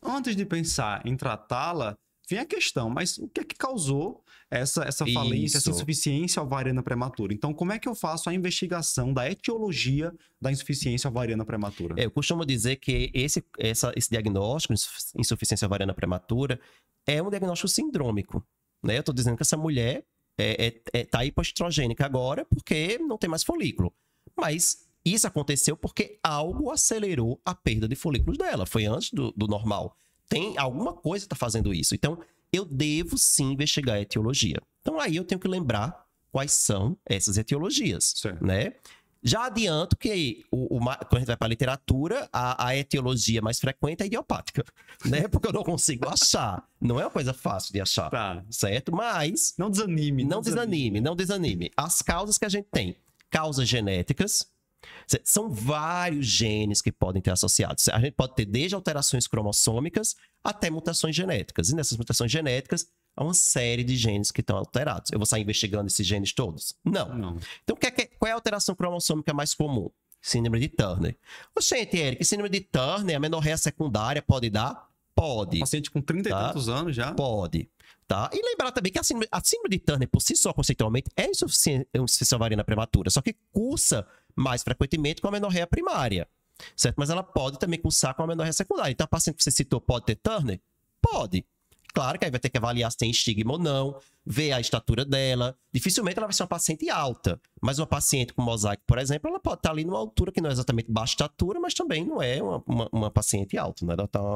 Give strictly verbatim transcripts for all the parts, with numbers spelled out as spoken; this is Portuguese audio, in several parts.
antes de pensar em tratá-la, vem a questão, mas o que é que causou essa, essa falência, essa Isso. insuficiência ovariana prematura? Então, como é que eu faço a investigação da etiologia da insuficiência ovariana prematura? É, eu costumo dizer que esse, essa, esse diagnóstico, insuficiência ovariana prematura, é um diagnóstico sindrômico, né? Eu tô dizendo que essa mulher é, é, é, tá hipoestrogênica agora porque não tem mais folículo. Mas isso aconteceu porque algo acelerou a perda de folículos dela. Foi antes do, do normal. Tem alguma coisa que está fazendo isso. Então, eu devo sim investigar a etiologia. Então, aí eu tenho que lembrar quais são essas etiologias, Certo. né? Já adianto que, o, o, quando a gente vai para a literatura, a, a etiologia mais frequente é idiopática, né? Porque eu não consigo achar. Não é uma coisa fácil de achar, Tá. certo? Mas... Não desanime. Não desanime, não desanime. As causas que a gente tem. Causas genéticas. São vários genes que podem ter associados. A gente pode ter desde alterações cromossômicas até mutações genéticas. E nessas mutações genéticas, há uma série de genes que estão alterados. Eu vou sair investigando esses genes todos? Não. Não. Então, qual é a alteração cromossômica mais comum? Síndrome de Turner. Oxente, Eric, síndrome de Turner, a menorreia secundária pode dar? Pode. Paciente com trinta Tá? e tantos anos já? Pode. Tá? E lembrar também que a síndrome, a síndrome de Turner, por si só, conceitualmente, é insuficiência, insuficiência ovariana prematura. Só que cursa mais frequentemente com a menorreia primária. Certo? Mas ela pode também cursar com a menorreia secundária. Então, a paciente que você citou pode ter Turner? Pode. Claro que aí vai ter que avaliar se tem estigma ou não, ver a estatura dela. Dificilmente ela vai ser uma paciente alta. Mas uma paciente com mosaico, por exemplo, ela pode estar ali numa altura que não é exatamente baixa estatura, mas também não é uma, uma, uma paciente alta, né? Ela está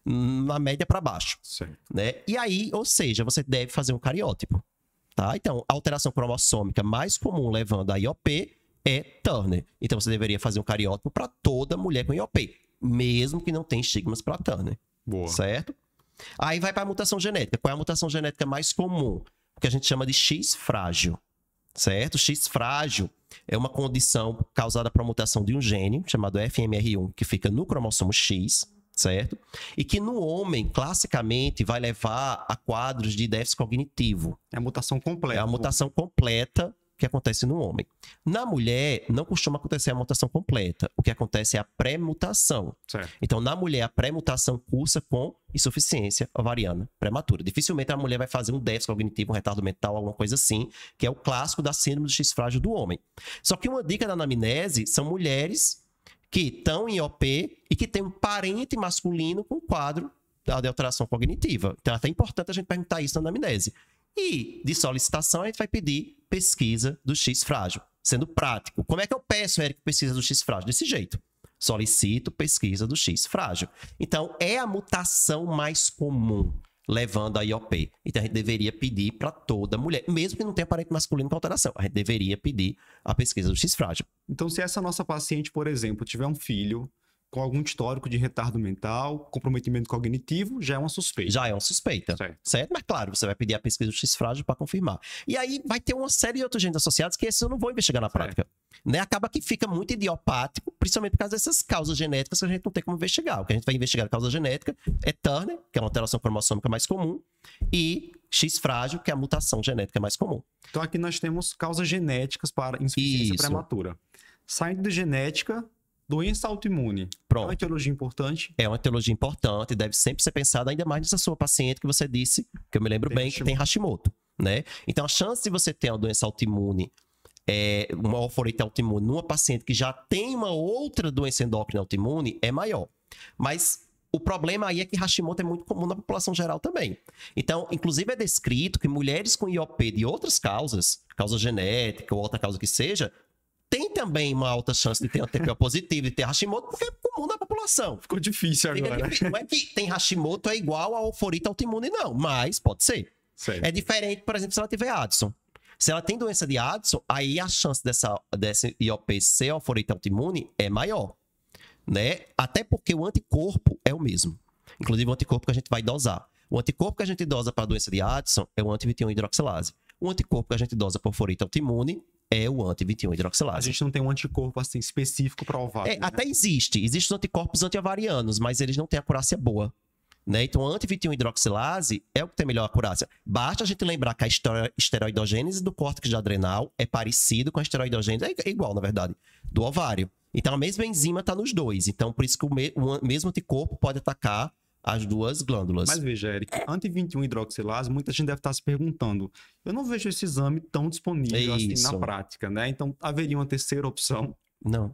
na média para baixo. Certo. Né? E aí, ou seja, você deve fazer um cariótipo. Tá? Então, a alteração cromossômica mais comum levando a I O P é Turner. Então, você deveria fazer um cariótipo para toda mulher com I O P, mesmo que não tenha estigmas para Turner. Boa. Certo? Aí vai para a mutação genética. Qual é a mutação genética mais comum? O que a gente chama de X frágil. Certo? X frágil é uma condição causada por mutação de um gene chamado F M R um, que fica no cromossomo X, certo? E que no homem, classicamente, vai levar a quadros de déficit cognitivo. É a mutação completa. É a mutação completa que acontece no homem. Na mulher, não costuma acontecer a mutação completa. O que acontece é a pré-mutação. Certo. Então, na mulher, a pré-mutação cursa com insuficiência ovariana prematura. Dificilmente a mulher vai fazer um déficit cognitivo, um retardo mental, alguma coisa assim, que é o clássico da síndrome do X frágil do homem. Só que uma dica da anamnese são mulheres que estão em I O P e que têm um parente masculino com quadro de alteração cognitiva. Então, é até importante a gente perguntar isso na anamnese. E, de solicitação, a gente vai pedir pesquisa do X frágil, sendo prático. Como é que eu peço, Eric, pesquisa do X frágil? Desse jeito. Solicito pesquisa do X frágil. Então, é a mutação mais comum levando a I O P. Então, a gente deveria pedir para toda mulher, mesmo que não tenha parente masculino com alteração. A gente deveria pedir a pesquisa do X frágil. Então, se essa nossa paciente, por exemplo, tiver um filho com algum histórico de retardo mental, comprometimento cognitivo, já é uma suspeita. Já é uma suspeita, Certo. certo? Mas claro, você vai pedir a pesquisa do X frágil para confirmar. E aí vai ter uma série de outros genes associados que esses eu não vou investigar na prática. Né? Acaba que fica muito idiopático, principalmente por causa dessas causas genéticas que a gente não tem como investigar. O que a gente vai investigar a causa genética é Turner, que é uma alteração cromossômica mais comum, e X frágil, que é a mutação genética mais comum. Então, aqui nós temos causas genéticas para insuficiência Isso. prematura. Saindo de genética, doença autoimune. Pronto. É uma etiologia importante. É uma etiologia importante, deve sempre ser pensada, ainda mais nessa sua paciente que você disse, que eu me lembro Tem bem, Hashimoto. que tem Hashimoto, né? Então, a chance de você ter uma doença autoimune, é, uma alforite autoimune, numa paciente que já tem uma outra doença endócrina autoimune, é maior. Mas o problema aí é que Hashimoto é muito comum na população geral também. Então, inclusive é descrito que mulheres com I O P de outras causas, causa genética ou outra causa que seja, tem também uma alta chance de ter um T P O positivo, de ter Hashimoto, porque é comum na população. Ficou difícil Fica agora. difícil. Não é que tem Hashimoto é igual a alforite autoimune, não. Mas pode ser. Certo. É diferente, por exemplo, se ela tiver Addison. Se ela tem doença de Addison, aí a chance dessa, dessa I O P ser alforite autoimune é maior. Né? Até porque o anticorpo é o mesmo. Inclusive o anticorpo que a gente vai dosar. O anticorpo que a gente dosa para a doença de Addison é o anti vinte e um hidroxilase. O anticorpo que a gente dosa para alforite autoimune é o anti vinte e um A hidroxilase. gente não tem um anticorpo assim específico para ovário. É, né? até existe. Existem os anticorpos antiovarianos, mas eles não têm acurácia boa. Né? Então, a anti vinte e um hidroxilase é o que tem melhor acurácia. Basta a gente lembrar que a estero- esteroidogênese do córtex adrenal é parecido com a esteroidogênese, é igual, na verdade, do ovário. Então, a mesma enzima está nos dois. Então, por isso que o, me- o mesmo anticorpo pode atacar as duas glândulas. Mas veja, Eric, anti vinte e um hidroxilase, muita gente deve estar se perguntando, eu não vejo esse exame tão disponível assim Isso. na prática, né? Então, haveria uma terceira opção? Não.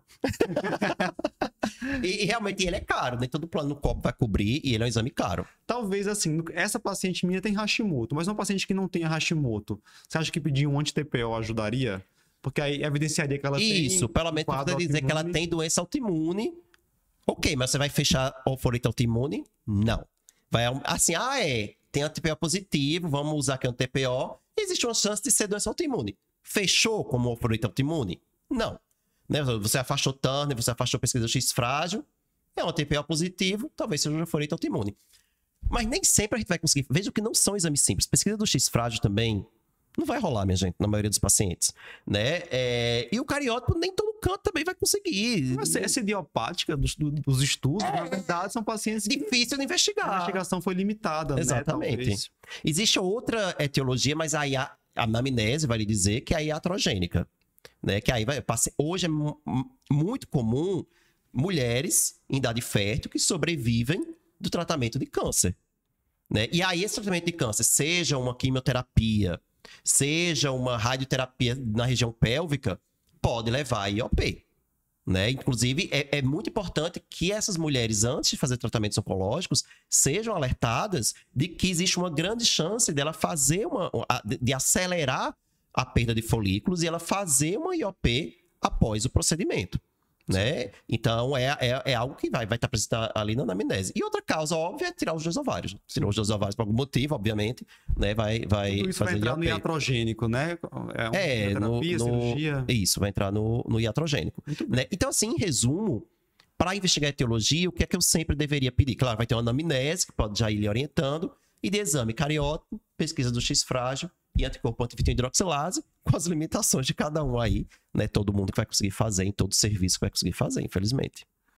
e, e realmente ele é caro, nem todo plano no copo vai cobrir e ele é um exame caro. Talvez assim, essa paciente minha tem Hashimoto, mas uma paciente que não tenha Hashimoto, você acha que pedir um anti-T P O ajudaria? Porque aí evidenciaria que ela tem... Isso, pelo menos um você dizer que ela tem doença autoimune. Ok, mas você vai fechar o folheto autoimune? Não. Vai, assim, ah, é, tem anti-T P O positivo, vamos usar aqui um T P O. Existe uma chance de ser doença autoimune. Fechou como o folheto autoimune? Não. Né? Você afastou Turner, você afastou pesquisa X frágil, é um T P O positivo, talvez seja um folheto autoimune. Mas nem sempre a gente vai conseguir. Veja que não são exames simples. Pesquisa do X frágil também não vai rolar, minha gente, na maioria dos pacientes, né? É... E o cariótipo nem todo canto também vai conseguir. Mas essa idiopática dos, dos estudos, é... na verdade, são pacientes que... difícil de investigar. A investigação foi limitada, exatamente. Né, existe outra etiologia, mas aí a anamnese vai lhe dizer que é a iatrogênica, né? Que aí vai... Hoje é muito comum mulheres em idade fértil que sobrevivem do tratamento de câncer, né? E aí esse tratamento de câncer, seja uma quimioterapia, seja uma radioterapia na região pélvica, pode levar a I O P, né? Inclusive, é, é muito importante que essas mulheres, antes de fazer tratamentos oncológicos, sejam alertadas de que existe uma grande chance dela fazer uma... de acelerar a perda de folículos e ela fazer uma I O P após o procedimento, né? Então, é, é, é algo que vai, vai estar presente ali na anamnese. E outra causa óbvia é tirar os dois ovários. Tirar os dois ovários por algum motivo, obviamente, né? Vai, vai Tudo isso fazer vai entrar I O P. no iatrogênico, né? É, uma é terapia, no, no, cirurgia. Isso, vai entrar no, no iatrogênico. Né? Então, assim, em resumo, para investigar a etiologia, o que é que eu sempre deveria pedir? Claro, vai ter uma anamnese, que pode já ir lhe orientando, e de exame cariótipo, pesquisa do X frágil e anticorpo anti vinte e um hidroxilase, com as limitações de cada um aí, né? Todo mundo que vai conseguir fazer, em todo serviço que vai conseguir fazer, infelizmente.